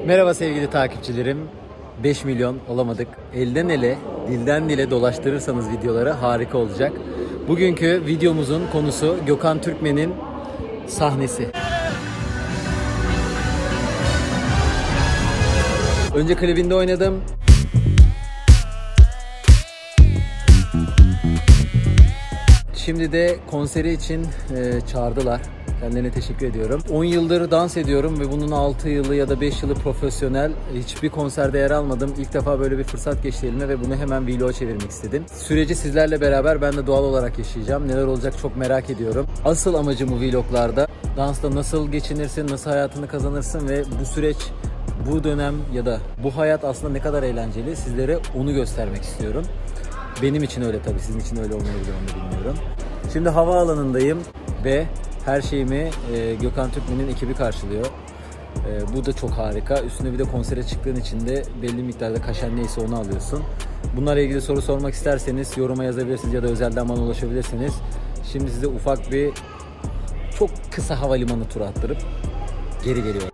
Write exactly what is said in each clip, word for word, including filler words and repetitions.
Merhaba sevgili takipçilerim. beş milyon olamadık. Elden ele, dilden dile dolaştırırsanız videoları harika olacak. Bugünkü videomuzun konusu Gökhan Türkmen'in sahnesi. Önce klibinde oynadım. Şimdi de konseri için e, çağırdılar. Kendilerine teşekkür ediyorum. on yıldır dans ediyorum ve bunun altı yılı ya da beş yılı profesyonel. Hiçbir konserde yer almadım. İlk defa böyle bir fırsat geçti elime ve bunu hemen vlog'a çevirmek istedim. Süreci sizlerle beraber ben de doğal olarak yaşayacağım. Neler olacak çok merak ediyorum. Asıl amacım bu vloglarda dansta nasıl geçinirsin, nasıl hayatını kazanırsın ve bu süreç, bu dönem ya da bu hayat aslında ne kadar eğlenceli, sizlere onu göstermek istiyorum. Benim için öyle tabii, sizin için öyle olmayabilir, onu da bilmiyorum. Şimdi havaalanındayım ve her şeyimi e, Gökhan Türkmen'in ekibi karşılıyor. E, bu da çok harika. Üstüne bir de konsere çıktığın için de belli miktarda kaşen neyse onu alıyorsun. Bunlarla ilgili soru sormak isterseniz yoruma yazabilirsiniz ya da özelden bana ulaşabilirsiniz. Şimdi size ufak bir, çok kısa havalimanı turu attırıp geri geliyorum.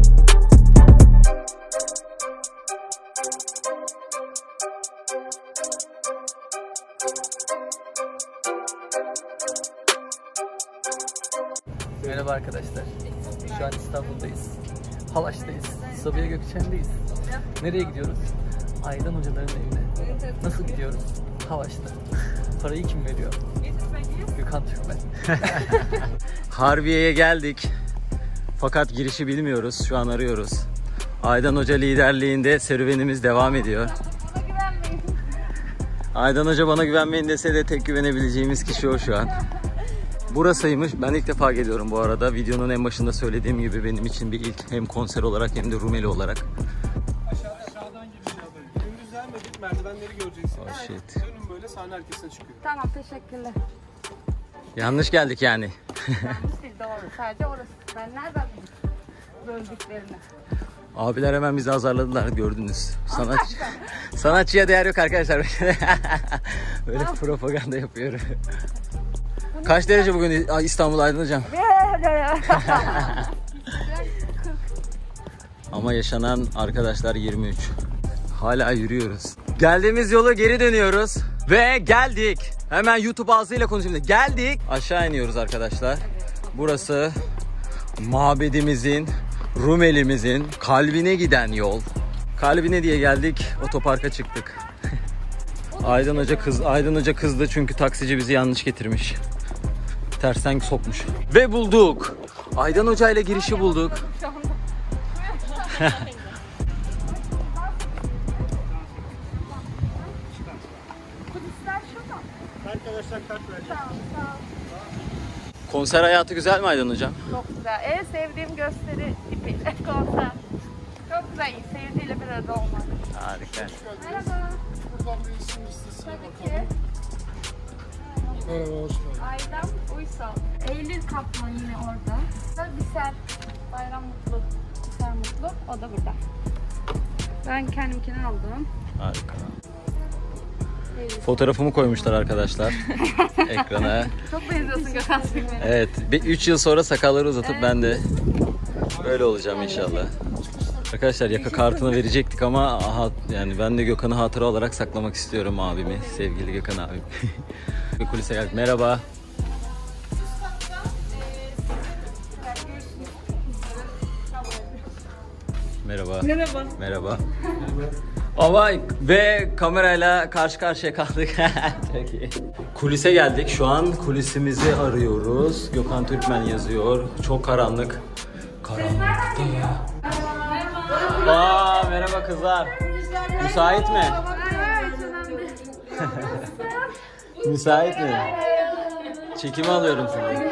Merhaba arkadaşlar. Şu an İstanbul'dayız. Halaş'tayız. Sabiha Gökçen'deyiz. Nereye gidiyoruz? Aydan hocaların evine. Nasıl gidiyoruz? Halaş'ta. Parayı kim veriyor? Gökhan Türkmen. Harbiye'ye geldik. Fakat girişi bilmiyoruz. Şu an arıyoruz. Aydan Hoca liderliğinde serüvenimiz devam ediyor. Bana güvenmeyin. Aydan Hoca bana güvenmeyin dese de tek güvenebileceğimiz kişi o şu an. Burasıymış. Ben ilk defa geliyorum bu arada. Videonun en başında söylediğim gibi benim için bir ilk, hem konser olarak hem de Rumeli olarak. Aşağı, aşağıdan gireceğiz abi. Gündüzden de git, merdivenleri göreceksin. Oh shit. Dönün böyle, sahne arkasına çıkıyor. Tamam, teşekkürler. Yanlış geldik yani. Yanlış değil, doğru. Sadece orası. Ben nereden böldüklerini? Abiler hemen bizi azarladılar, gördünüz. Sanatçı, sanatçıya değer yok arkadaşlar. Böyle propaganda yapıyorum. Kaç derece bugün İstanbul Aydın Hocam? Ama yaşanan arkadaşlar yirmi üç. Hala yürüyoruz. Geldiğimiz yolu geri dönüyoruz. Ve geldik. Hemen YouTube ağzıyla konuşayım. Geldik. Aşağı iniyoruz arkadaşlar. Burası mabedimizin, Rumelimizin kalbine giden yol. Kalbine diye geldik. Otoparka çıktık. Aydın Hoca kız, Aydın Hoca kızdı çünkü taksici bizi yanlış getirmiş. Tersten sokmuş. Ve bulduk. Aydan Hoca ile girişi bulduk. Arkadaşlar kart verecek. Konser hayatı güzel mi Aydan Hocam? Çok güzel. En sevdiğim gösteri tipi konser. Çok güzel. Seyirciyle bir arada olmak. Harika. Merhaba. Buradan bir isim listesine Tabii ki. bakalım. Merhaba, hoş geldin. Aydan Uysal. Eylül Kaplan yine orada. Bisel. Bayram Mutlu. Bisel Mutlu. O da burada. Ben kendimkini aldım. Harika. Fotoğrafımı koymuşlar arkadaşlar ekrana. Çok benziyorsun Gökhan Türkmen'e. Evet, üç yıl sonra sakalları uzatıp ben de böyle olacağım inşallah. Arkadaşlar yaka kartını verecektik ama aha, yani ben de Gökhan'ı hatıra olarak saklamak istiyorum abimi, sevgili Gökhan abim. Kulise geldik. Merhaba. Merhaba. Merhaba. Merhaba. Ama ve kamerayla karşı karşıya kaldık. Peki. Kulise geldik. Şu an kulisimizi arıyoruz. Gökhan Türkmen yazıyor. Çok karanlık. Karanlıkta ya. Aa, merhaba kızlar. Müsait mi? Müsait mi? Çekimi alıyorum sizi.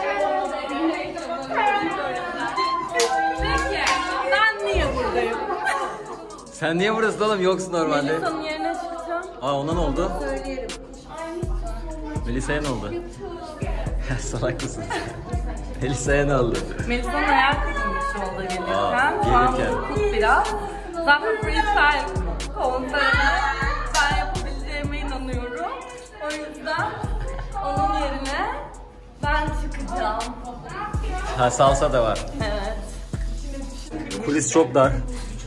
Peki, ben niye buradayım? Sen niye buradasın oğlum? Yoksun normalde. Melisa'nın yerine çıkacağım. Aa, ona ne oldu? Söyleyelim. Melisa'ya ne oldu? Salak mısın? Melisa'ya ne oldu? Melisa'nın hayal kırılmış yolda gelirken. Aa, Şu an gelirken. mutluluk biraz. Zaten freestyle konserine ben yapabileceğime inanıyorum. O yüzden onun yerine ben çıkacağım. Ha, salsa da var. Evet. Kulis çok dar.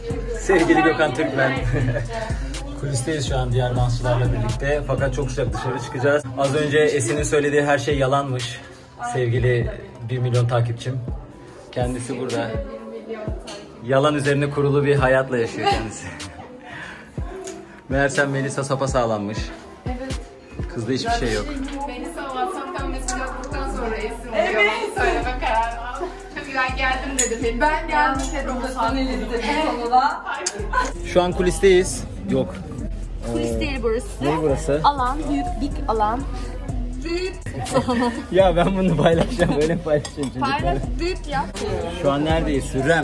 Sevgili Gökhan Türkmen. Kulisteyiz şu an diğer dansçılarla birlikte. Fakat çok sıcak, dışarı çıkacağız. Az önce Esin'in söylediği her şey yalanmış. Sevgili bir milyon takipçim. Kendisi burada. Yalan üzerine kurulu bir hayatla yaşıyor kendisi. Meğersem Melisa sapasağlammış. Evet. Kızda hiçbir şey yok. Melisa WhatsApp'tan mesaj attıktan sonra Esin evet. söyleme kararı aldı. Çünkü ben geldim dedim. Ben geldim dedim. Şu an kulisteyiz. Yok. Kulis değil burası. Ne burası? Alan, büyük bir alan. Büyük. Ya ben bunu paylaşacağım. Böyle mi paylaşacağım çocuklar? Paylaş, büyük ya. Şu an neredeyiz? Sürrem.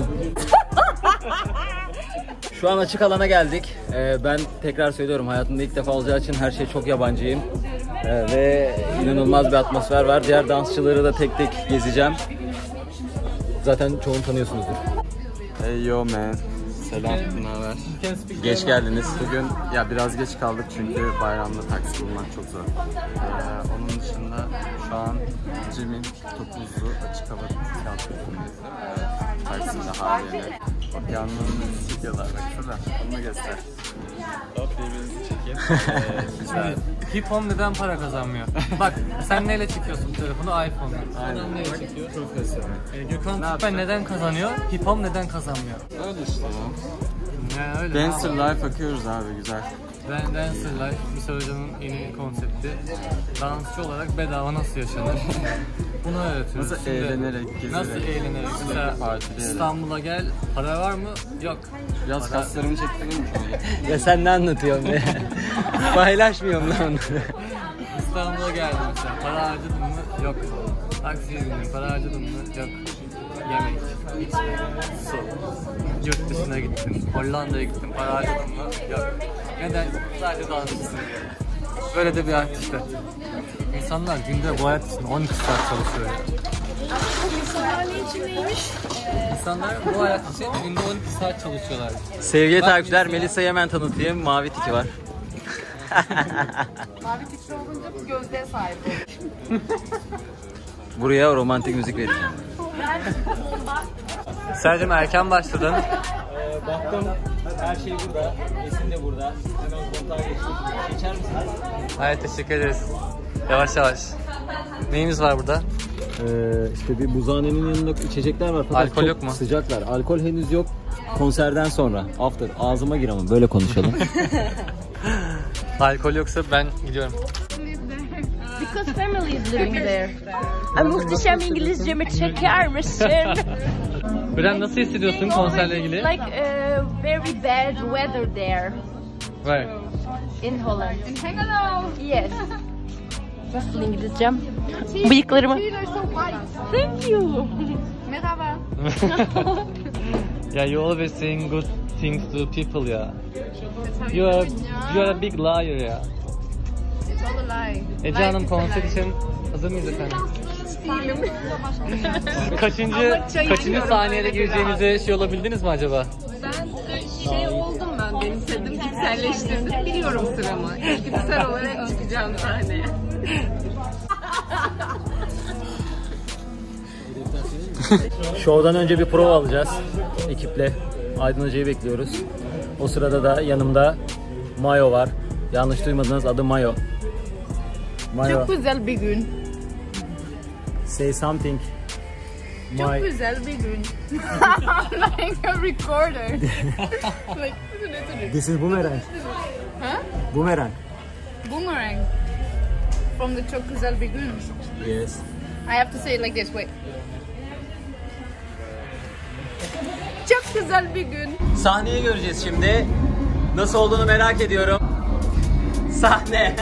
Şu an açık alana geldik. Ee, ben tekrar söylüyorum, hayatımda ilk defa olacağı için her şey çok yabancıyım. Ee, ve inanılmaz bir atmosfer var. Diğer dansçıları da tek tek gezeceğim. Zaten çoğunu tanıyorsunuzdur. Hey yo man. Selam, ne haber? Geç geldiniz. Bugün ya biraz geç kaldık çünkü bayramda taksi bulmak çok zor. Ee, onun dışında şu an Cem'in topuzlu açık hava tiyatrosundayız. Ee, Taksim'de haliyle. Bak yanlarında çekiyorlar, bak şurada. Onu göster. Hop birbirinizi çekin. Ee, güzel. Hip hop neden para kazanmıyor? Bak sen neyle çekiyorsun telefonu? iPhone'la. Adam neyle çekiyor? Profesyonel. E, Gökhan Türkmen neden kazanıyor? Hip hop neden kazanmıyor? Öyle işte ya. Ya öyle. Dancer Life akıyoruz abi, güzel. Dan Dancer Life, Misal Hoca'nın yeni konsepti. Dansçı olarak bedava nasıl yaşanır? Bunu öğretiyoruz. Nasıl Şimdi, eğlenerek, gezerek, nasıl eğlenerek? Mesela partileyerek. İstanbul'a gel, para var mı? Yok. Biraz Para- kaslarımı çektireyim mi? Ya sen ne anlatıyorsun be? Paylaşmıyorum lan onları. İstanbul'a geldim mesela. Para harcadın mı? Yok. Taksiye bindim. Para harcadın mı? Yok. Yemek, içmek, su. Yurt dışına gittim. Hollanda'ya gittim. Para harcadın mı? Yok. Neden? Sadece dansçısın. Böyle de bir hayat işte. İnsanlar günde bu hayat için on iki saat çalışıyor. İnsanlar ne için neymiş? İnsanlar bu hayat için günde on iki saat çalışıyorlar. Sevgili Bak takipçiler, mesela- Melisa'yı hemen tanıtayım. Mavi tiki var. Mavi tikli olunca bu gözlüğe sahip olur. Buraya romantik müzik vereceğim. Sercim erken başladın. Ee, baktım her şey burada. Esin de burada. Hemen kontağa geçtik. Geçer misiniz? Hayır, teşekkür ederiz. Yavaş yavaş. Neyimiz var burada? Ee, işte bir buzhanenin yanında içecekler var fakat Alkol çok yok mu? sıcaklar. Alkol henüz yok. Konserden sonra. After. Ağzıma gir ama böyle konuşalım. Alkol yoksa ben gidiyorum. Because family is living there. Ay muhteşem İngilizcemi çeker misin? Bren, nasıl hissediyorsun konserle ilgili? Like uh, very bad weather there Right. in Holland. Yes. Nasıl İngilizcem? Bıyıklarımı. Thank you. Merhaba. Yeah, you always saying good things to people, yeah. You are you are a big liar, yeah. It's all a lie. Ece Hanım, konser için hazır mıyız efendim? Değilim. Siz kaçıncı kaçıncı saniyede gireceğinize şey olabildiniz mi acaba? Ben şey oldum ben, benimsedim, içselleştirdim. Biliyorum sıramı. İlgimsel olarak çıkacağım sahneye. Şovdan önce bir prova alacağız ekiple. Aydın Hoca'yı bekliyoruz. O sırada da yanımda Mayo var. Yanlış duymadınız, adı Mayo. Mayo. Çok güzel bir gün. Say something. Çok My... güzel bir gün. Like a recorder. Like, This is boomerang. huh? Boomerang. Boomerang. From the çok güzel bir gün. Yes. I have to say it like this, wait. Çok güzel bir gün. Sahneyi göreceğiz şimdi. Nasıl olduğunu merak ediyorum. Sahne.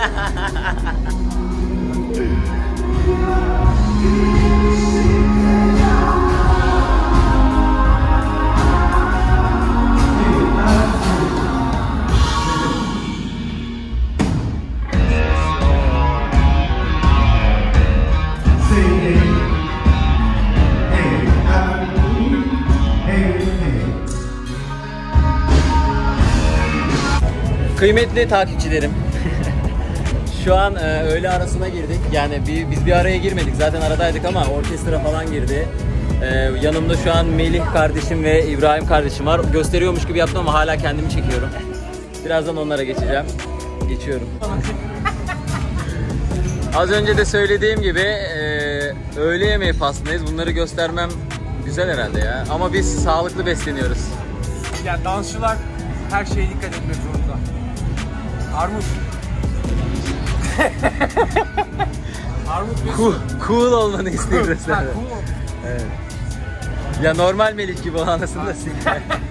Kıymetli takipçilerim. Şu an e, öğle arasına girdik. Yani bir, biz bir araya girmedik. Zaten aradaydık ama orkestra falan girdi. Ee, yanımda şu an Melih kardeşim ve İbrahim kardeşim var. Gösteriyormuş gibi yaptım ama hala kendimi çekiyorum. Birazdan onlara geçeceğim. Geçiyorum. Az önce de söylediğim gibi e, öğle yemeği faslındayız. Bunları göstermem güzel herhalde ya. Ama biz sağlıklı besleniyoruz. Ya dansçılar her şeye dikkat etmek zorunda. Armut. Armut ve Cool, cool olmanı istiyoruz. Ha, cool. Evet. Ya normal Melih gibi anasını da sil.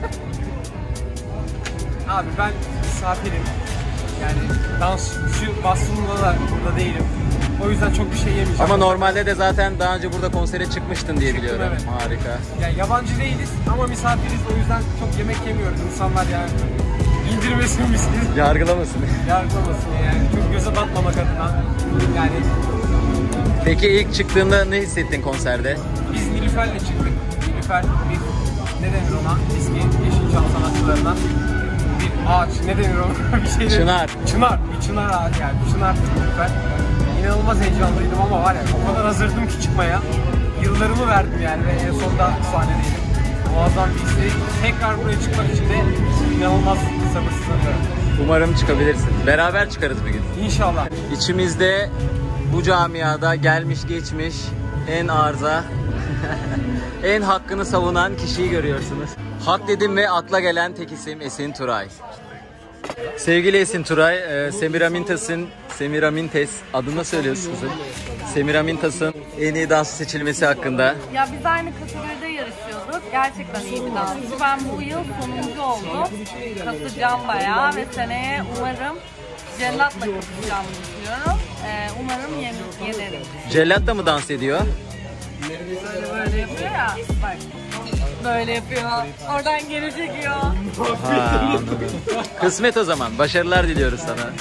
Abi ben misafirim. Yani dansçı vasfımda da burada değilim. O yüzden çok bir şey yemeyeceğim. Ama normalde de zaten daha önce burada konsere çıkmıştın diye Çıktım, biliyorum. evet. Harika. Yani yabancı değiliz ama misafiriz, o yüzden çok yemek yemiyoruz. İnsanlar yani indirmesin bizi, Yargılamasın. yargılamasın yani. Çok göze batmamak adına. Yani Peki ilk çıktığında ne hissettin konserde? biz Nilüfer'le çıktık. Nilüfer bir, ne denir ona? Eski Yeşilçam sanatçılarından bir ağaç, ne denir ona? bir şey denir. Çınar. Çınar, bir çınar ağacı yani. Bir çınar Nilüfer. İnanılmaz heyecanlıydım ama var ya, o kadar hazırdım ki çıkmaya. Yıllarımı verdim yani ve en sonunda sahnedeydim. Muazzam bir hisleri. Tekrar buraya çıkmak için de inanılmaz sabırsızlanıyorum. Umarım çıkabilirsin. Beraber çıkarız bir gün. İnşallah. İçimizde bu camiada gelmiş geçmiş en arza, en hakkını savunan kişiyi görüyorsunuz. Hak dedim ve akla gelen tek isim Esin Turay. Sevgili Esin Turay, e, Semiramita'sın, Semiramintes adını söylüyorsun kızım. Semiramita'sın en iyi dansçı seçilmesi hakkında. Ya biz aynı kategoride yarışıyorduk. Gerçekten iyi bir dansçı. Ben bu yıl sonuncu oldum. Kasacağım bayağı ve seneye umarım Cellat'la kapışacağımı düşünüyorum. Ee, umarım yen yenerim. Cellat da mı dans ediyor? Böyle böyle yapıyor ya. Bak. Böyle yapıyor. Oradan geri çekiyor. Ha, anladım. Kısmet o zaman. Başarılar diliyoruz sana.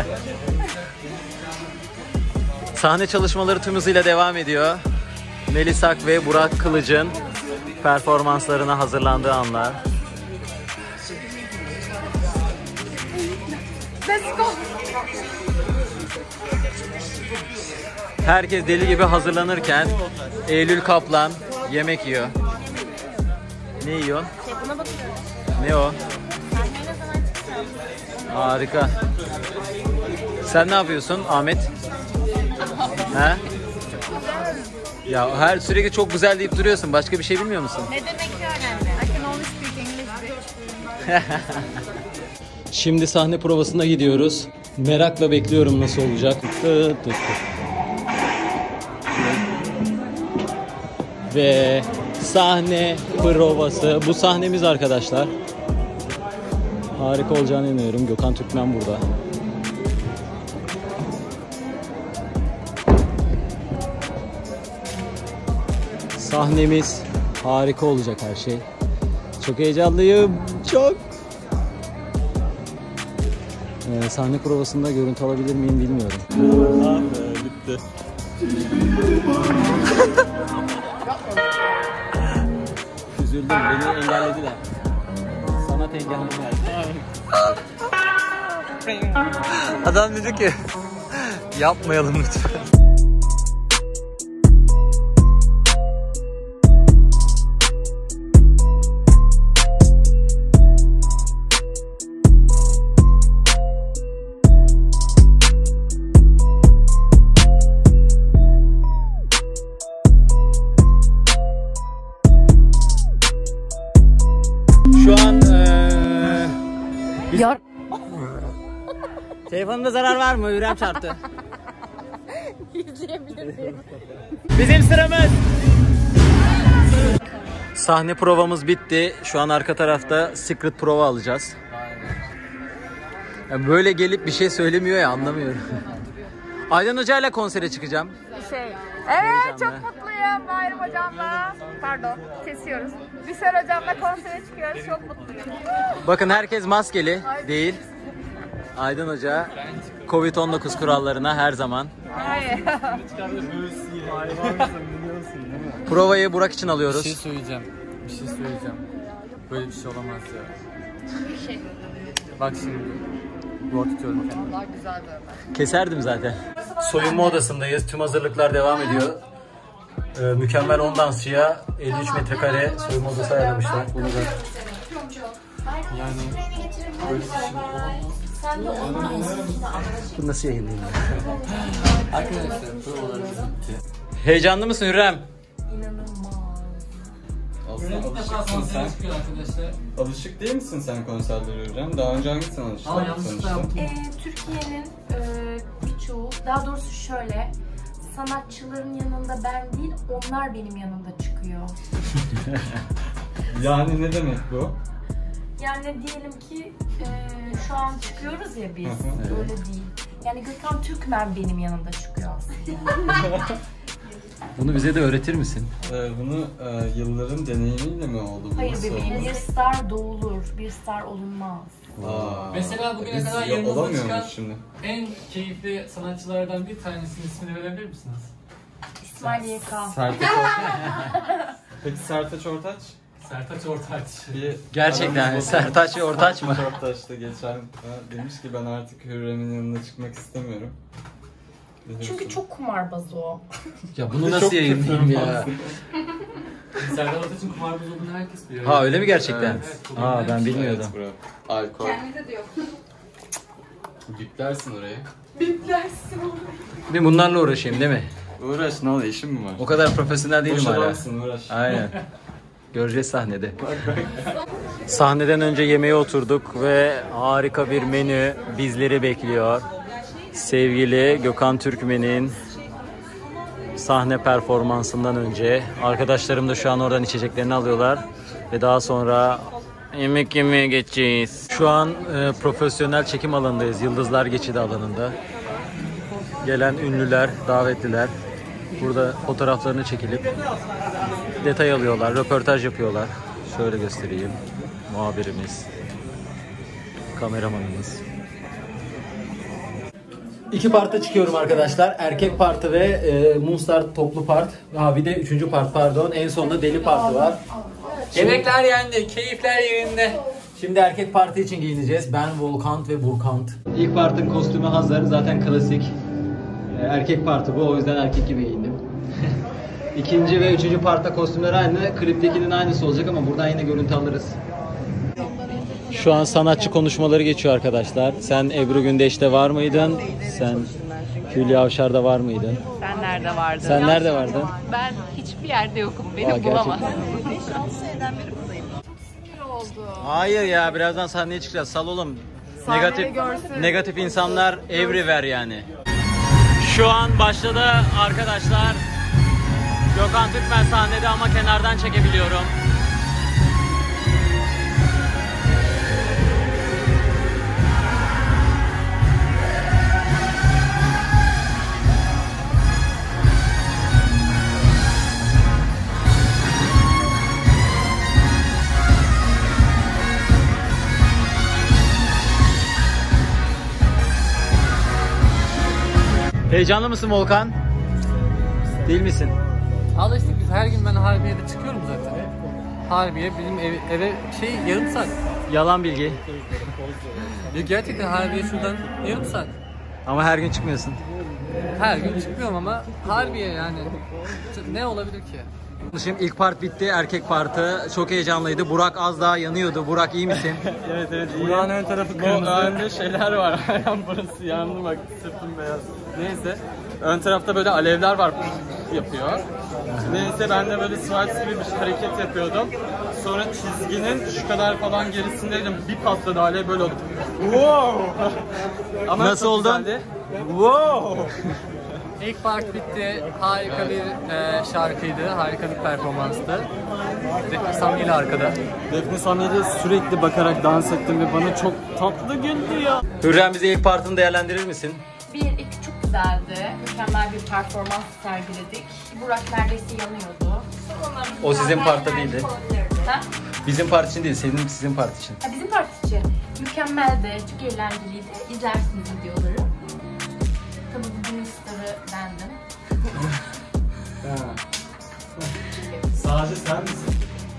Sahne çalışmaları tüm hızıyla devam ediyor. Melisak ve Burak Kılıç'ın performanslarına hazırlandığı anlar. Let's go. Herkes deli gibi hazırlanırken Eylül Kaplan yemek yiyor. Ne yiyorsun? Buna bakıyorum. Ne o? Sahneye ne zaman çıkacağım? Harika. Sen ne yapıyorsun Ahmet? He? Ya her sürekli çok güzel deyip duruyorsun. Başka bir şey bilmiyor musun? Ne demek ki önemli? I can only speak English, bitch. Şimdi sahne provasına gidiyoruz. Merakla bekliyorum nasıl olacak. Tı tı tı. Ve sahne provası. Bu sahnemiz arkadaşlar. Harika olacağını inanıyorum. Gökhan Türkmen burada. Sahnemiz harika olacak her şey. Çok heyecanlıyım. Çok. Ee, sahne provasında görüntü alabilir miyim bilmiyorum. Ah be, bitti. Üzüldüm, beni engellediler. Sanat engellediler. Adam dedi ki yapmayalım lütfen. Şu an ee, biz... Yar. Telefonumda zarar var mı? Ürem çarptı. İzleyebilirim. Bizim sıramız. Sahne provamız bitti. Şu an arka tarafta secret prova alacağız. Yani böyle gelip bir şey söylemiyor ya, anlamıyorum. Aydan Hoca ile konsere çıkacağım. Şey. Evet, Heyecanlı. çok mutluyum Bayram hocamla. Pardon, kesiyoruz. Bişar hocamla konsere çıkıyoruz. Çok mutluyum. Bakın herkes maskeli değil. Aydan Hoca kovid on dokuz kurallarına her zaman. Hayır. Provayı Burak için Bir alıyoruz. şey söyleyeceğim. Bir şey söyleyeceğim. Böyle bir şey olamaz ya. Bir şey. Bak şimdi. Zor tutuyorum kendimi. Allah güzel dövme. Keserdim zaten. Soyunma odasındayız. Tüm hazırlıklar devam ediyor. Ee, mükemmel on dansçıya elli üç metrekare soyunma odası ayarlamışlar. Bunu da Yani bu nasıl yayınlayayım? arkadaşlar provalarımız bitti. Heyecanlı mısın Hürrem? Aslında alışıksın sen. Arkadaşlar. Alışık değil misin sen konserlere Hürrem? Daha önce hangisine Aa, alıştın? yanlışlıkla yaptım. Ee, Türkiye'nin e, birçoğu, daha doğrusu şöyle, sanatçıların yanında ben değil, onlar benim yanımda çıkıyor. Yani ne demek bu? Yani diyelim ki e, şu an çıkıyoruz ya biz, Hı hı, öyle değil. Yani Gökhan Türkmen benim yanımda çıkıyor aslında. Bunu bize de öğretir misin? Ee, bunu e, yılların deneyimiyle mi oldu? Bu Hayır nasıl bebeğim, oldu? bir star doğulur, bir star olunmaz. Aa, Mesela bugüne biz kadar ya- yanımızda olamıyor çıkan muyuz şimdi? en keyifli sanatçılardan bir tanesinin ismini verebilir misiniz? İsmail Y K. Sertaç Ortaç. Peki Sertaç Ortaç? Sertaç Ortaç. Bir Gerçekten aramızda- Sertaç ve Ortaç mı? Sertaç Ortaç da geçen ha, demiş ki ben artık Hürrem'in yanına çıkmak istemiyorum. Ne Çünkü diyorsun? çok kumarbaz o. Ya bunu nasıl yayınlayayım ya? Serdar Ortaç'ın kumarbaz olduğunu herkes biliyor. Ha öyle mi gerçekten? Evet, çok Aa ben önemli. bilmiyordum. Evet, bravo. Alkol. Kendinde de yok. Yüklersin orayı. Bir bunlarla uğraşayım değil mi? Uğraş, ne oluyor, işin mi var? O kadar profesyonel değilim Boş hala. adamsın, uğraş. Aynen. Göreceğiz sahnede. Sahneden önce yemeğe oturduk ve harika bir menü bizleri bekliyor. Sevgili Gökhan Türkmen'in sahne performansından önce arkadaşlarım da şu an oradan içeceklerini alıyorlar ve daha sonra yemek yemeye geçeceğiz. Şu an e, profesyonel çekim alanındayız. Yıldızlar Geçidi alanında. Gelen ünlüler, davetliler burada fotoğraflarını çekilip detay alıyorlar, röportaj yapıyorlar. Şöyle göstereyim. Muhabirimiz, kameramanımız. İki parta çıkıyorum arkadaşlar. Erkek partı ve e, Moonstar toplu part. Ha bir de üçüncü part pardon. En sonunda deli partı var. Yemekler yendi, keyifler yerinde. Şimdi erkek parti için giyineceğiz. Ben Volkant ve Burkant. İlk partın kostümü hazır. Zaten klasik. E, erkek parti bu. O yüzden erkek gibi giyindim. İkinci ve üçüncü partta kostümler aynı. Kliptekinin aynısı olacak ama buradan yine görüntü alırız. Şu an sanatçı konuşmaları geçiyor arkadaşlar. Sen Ebru Gündeş'te var mıydın? Sen Hülya Avşar'da var mıydın? Sen nerede vardın? Sen nerede vardın? Ben hiçbir yerde yokum. Beni Aa, bulamazsın. Hayır ya, birazdan sahneye çıkacağız. Sal oğlum. Negatif negatif insanlar everywhere ver yani. Şu an başladı arkadaşlar. Gökhan Türkmen sahnede ama kenardan çekebiliyorum. Heyecanlı mısın Volkan? Değil misin? Alıştık biz, her gün ben Harbiye'de çıkıyorum zaten. Harbiye benim ev, eve şey yarım saat. Yalan bilgi. Ya gerçekten Harbiye şuradan yarım saat. Ama her gün çıkmıyorsun. Her gün çıkmıyorum ama Harbiye yani. Ne olabilir ki? Şimdi ilk part bitti, erkek partı. Çok heyecanlıydı. Burak az daha yanıyordu. Burak iyi misin? Evet evet, Burak'ın ön tarafı kırmızı. Önde şeyler var. Ayağım burası yandı, bak sırtım beyaz. Neyse. Ön tarafta böyle alevler var yapıyor. Neyse ben de böyle Swipe gibi bir hareket yapıyordum. Sonra çizginin şu kadar falan gerisindeydim. Bir patladı, alev böyle oldu. Wow! Ama Nasıl çok oldun? güzeldi. Wow! İlk part bitti. Harika bir e, şarkıydı. Harika bir performanstı. Defne Samyeli arkada. Defne Samyeli sürekli bakarak dans ettim ve bana çok tatlı güldü ya. Hürrem, bize ilk partını değerlendirir misin? Bir, iki çok güzeldi. Mükemmel bir performans sergiledik. Burak neredeyse yanıyordu. O sizin partta değildi. Ha? Bizim part için değil, senin sizin part için. Ha, bizim parti için. Mükemmeldi, çok eğlenceliydi. İzlersiniz videoları. Tabii bugünün starı bendim. Sadece sen misin?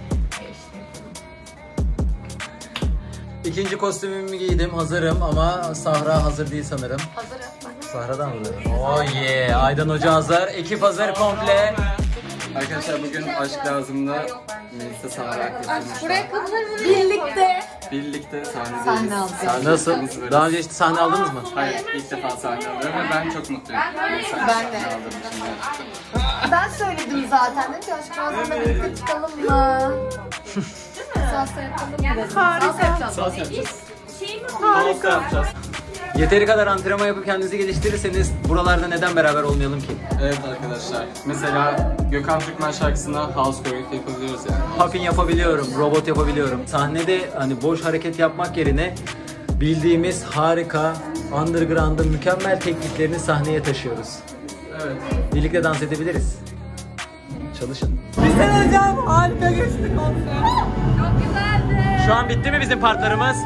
İkinci kostümümü giydim, hazırım ama Sahra hazır değil sanırım. Hazırım. Sahra'dan hazır. Oh yeah, Aydan Hoca hazır, ekip hazır komple. Arkadaşlar bugün Aşk Lazım'da Melisa Sanarak Buraya kızlar mı? Birlikte. birlikte sahnedeyiz. Sahne Nasıl? aldığımız Daha önce hiç sahne aldınız mı? Hayır, ilk defa sahne alıyorum ve ben çok mutluyum. Ben de. Ben söyledim zaten dedim ki Aşk Lazım'da birlikte çıkalım mı? Salsa yapalım mı dedim. Salsa yapacağız. Salsa yapacağız. Harika yapacağız. Yeteri kadar antrenman yapıp kendinizi geliştirirseniz buralarda neden beraber olmayalım ki? Evet arkadaşlar. Mesela Gökhan Türkmen şarkısına house choreography yapabiliyoruz yani. Puffin yapabiliyorum, robot yapabiliyorum. Sahnede hani boş hareket yapmak yerine bildiğimiz harika, underground'ın mükemmel tekniklerini sahneye taşıyoruz. Evet. Birlikte dans edebiliriz. Çalışın. Güzel hocam, harika geçti konser. Çok güzeldi. Şu an bitti mi bizim partlarımız?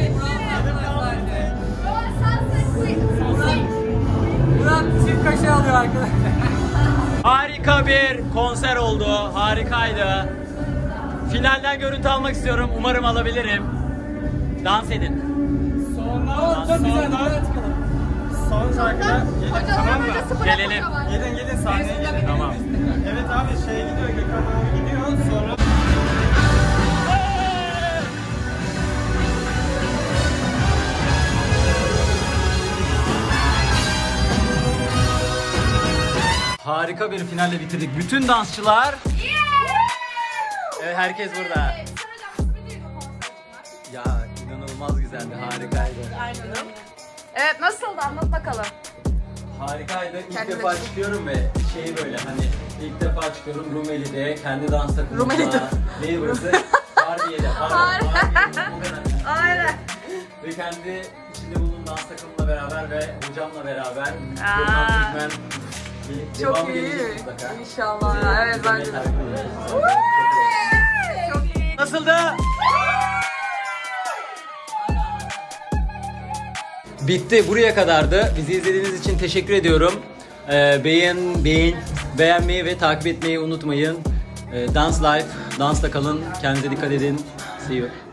Murat çift kaşe alıyor arkadaşlar. Harika bir konser oldu. Harikaydı. Finalden görüntü almak istiyorum. Umarım alabilirim. Dans edin. Sonra çok güzel. Son şarkıda Hocalarım önce sıfır Gelelim. yapıyorlar. Gelin gelin sahneye gelin. Tamam. Evet abi şeye gidiyor, Gökhan abi gidiyor sonra. Harika bir finalle bitirdik. Bütün dansçılar. Evet, herkes burada. Ya inanılmaz güzeldi, harikaydı. Evet nasıldı anlat bakalım. Harikaydı. İlk Kendime defa çık- çıkıyorum ve şey böyle hani ilk defa çıkıyorum Rumeli'de kendi dans takımımda. Rumeli'de. Neyi burası? Harbiye'de. Pardon. Harbiye'de. Aynen. Ve kendi içinde bulunduğum dans takımımla beraber ve hocamla beraber Aa. Gökhan Türkmen bir Çok devamı iyi. gelecek mutlaka. İnşallah ya. Evet bence de. Çok iyi. Nasıldı? Bitti. Buraya kadardı. Bizi izlediğiniz için teşekkür ediyorum. Ee, beğen, beğen, beğenmeyi ve takip etmeyi unutmayın. Ee, Dance Life, dansla kalın. Kendinize dikkat edin. See you.